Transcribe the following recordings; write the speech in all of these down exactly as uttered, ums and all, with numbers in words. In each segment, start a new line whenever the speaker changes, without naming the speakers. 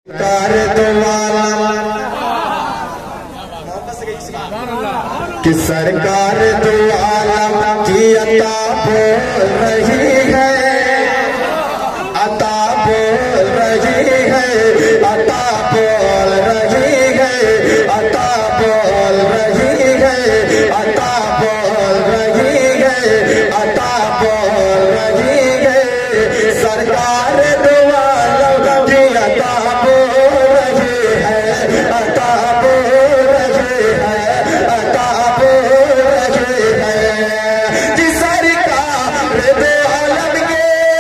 Car कि सरकार दो आलम की अता बोल रही है, अता बोल रही है, अता बोल रही है, अता बोल रही है, अता बोल रही है, अता बोल रही है। सरकार दो आलम की अता बोल रही है, अता बोल रही है, अता बोल रही है। कि सरकार दो आलम के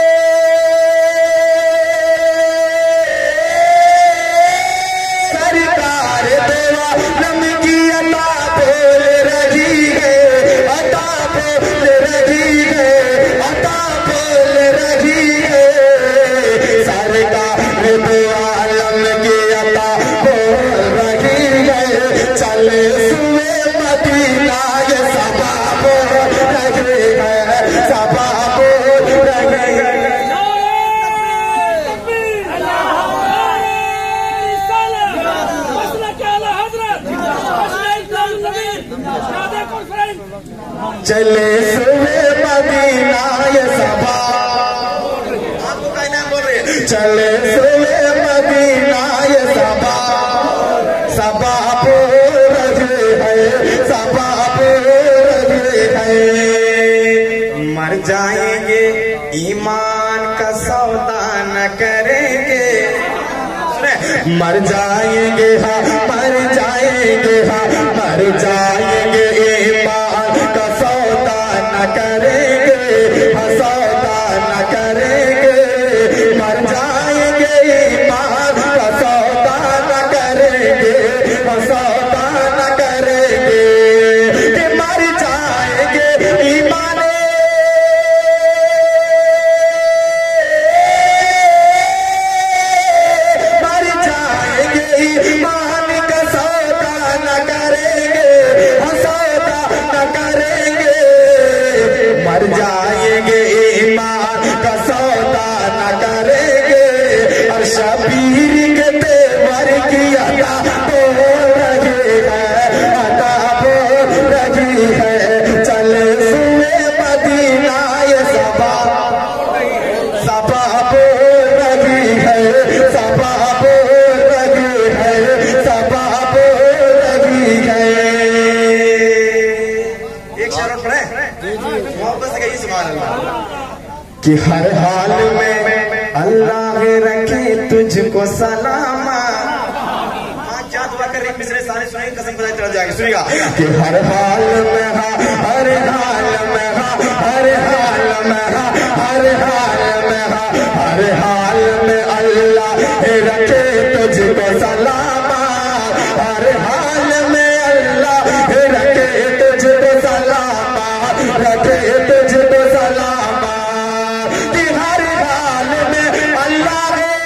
सरकार दो आलम की अता बोल रही है, अता बोल रही है, अता बोल रही है। सरकार दो आलम की अता बोल रही है। चले सुए मदीना ये सबा बोल रही है, सबा बोल रही है। चले सुए मदीना ये सबा, आपको क्या नाम बोल रहे हैं? चले सुए मदीना ये सबा, सबा बोल रही है, सबा बोल रही है। मर जाएंगे ईमान का सौदा न करेंगे, मर जाएंगे हाँ, मर जाएंगे हाँ, मर जाएंगे ईमान का सौदा न करेंगे, हाँ सौदा न करेंगे। मर जाएंगे ईमान का सौदा न करेंगे, हाँ सौदा न करेंगे। कि मर जाएंगे ईमान, मर जाएंगे ईमान का सौदा न करेंगे, हाँ सौदा न करेंगे। मर जाएंगे ईमान का सौदा न करेंगे। और शबीर के तेवर की अता बोल रही है, अता बोल रही है। चले सुए मदीना ये सबा, सबा बोल रही है, सबा बोल रही है, सबा बोल रही है। एक शेर पढ़े मोहब्बत से कहिए सुभान अल्लाह। कि हर हाल में अल्लाह रखे तुझको सलामा। हाँ क्या दुआ कर रही मिसरे सारे सुनिए, कसम खुदा चढ़ जाएगी, सुनिएगा। कि हर हाल में हाँ, हर हाल में हाँ, हर हाल में हाँ, हर हाल में हाँ, हर हाल में अल्लाह रखे तुझको सलामा। हर हाल में अल्लाह रखे तुझको सलामा, रखे तुझको सलामा। कि हर हाल में अल्लाह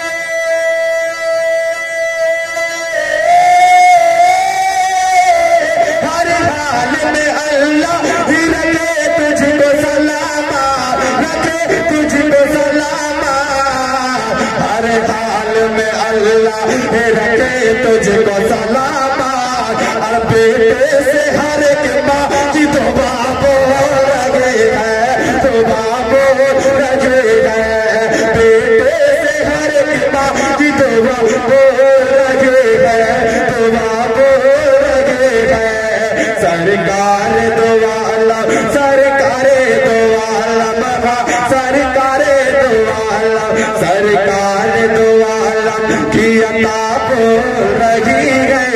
हर हाल में अल्लाह रखे तुझको सलामा, रखे तुझको सलामा। हर हाल में अल्लाह रखे तुझको सलामा। और बेटे से हर एक माँ की दुआ बोल रही है, दुआ बोल रही है। बेटे से हर एक माँ की दुआ बोल रही है, दुआ बोल रही है। सरकार दो आलम, सरकार दो आलम, सरकार दो आलम, सरकार दो आलम की अता बोल रही है।